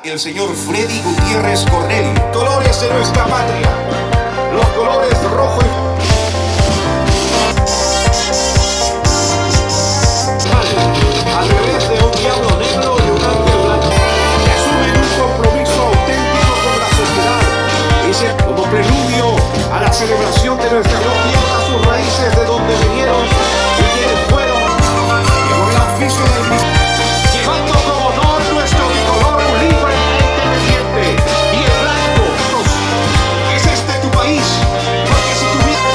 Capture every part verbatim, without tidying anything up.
el señor Freddy Gutiérrez Cornell. Colores de nuestra patria, los colores rojo y a través de un diablo negro y un ángel blanco, que asumen un compromiso auténtico con la sociedad. Dice, como preludio a la celebración de nuestra no pierda sus raíces de donde vinieron y quienes fueron, y con el auspicio del mismo, llevando como honor nuestro bicolor libre e independiente, y el blanco. ¿Es este tu país? Porque si tuviera,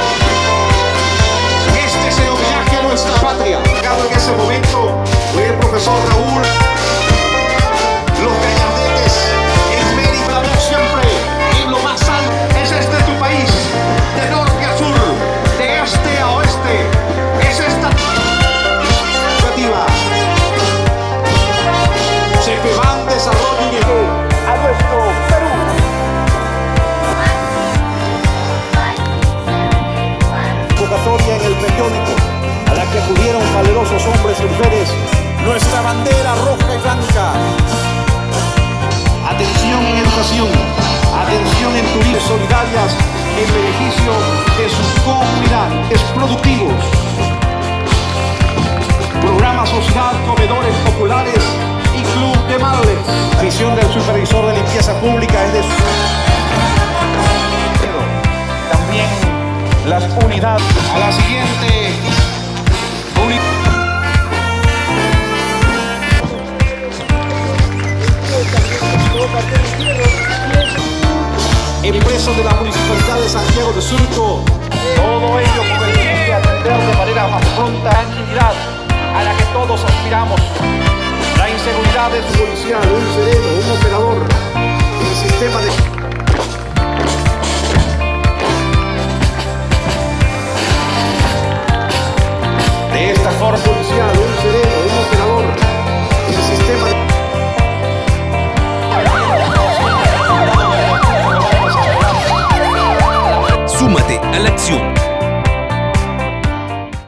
este es el homenaje a nuestra patria. En ese momento fue el profesor Raúl, los gallardetes, el mérito, la voz siempre en lo más alto. ¿Es este tu país? De norte a sur, de este a oeste, es esta iniciativa. Cepebán Desarrollo y llegó a nuestro Perú. Convocatoria en el periódico, a la que acudieron valerosos hombres y mujeres, nuestra bandera roja y blanca. Atención en educación, atención en turismo, solidarias en beneficio de sus comunidades productivos. Programa Sociedad, comedores populares y club de madres. La misión del supervisor de limpieza pública es de su... También las unidades. A la siguiente empresas de la Municipalidad de Santiago de Surco, todo ello con el fin de atender de manera más pronta la tranquilidad a la que todos aspiramos. La inseguridad es un policial, un sereno, un operador, el sistema de... De esta forma, policial, un sereno, un operador, el sistema de... Súmate a la acción.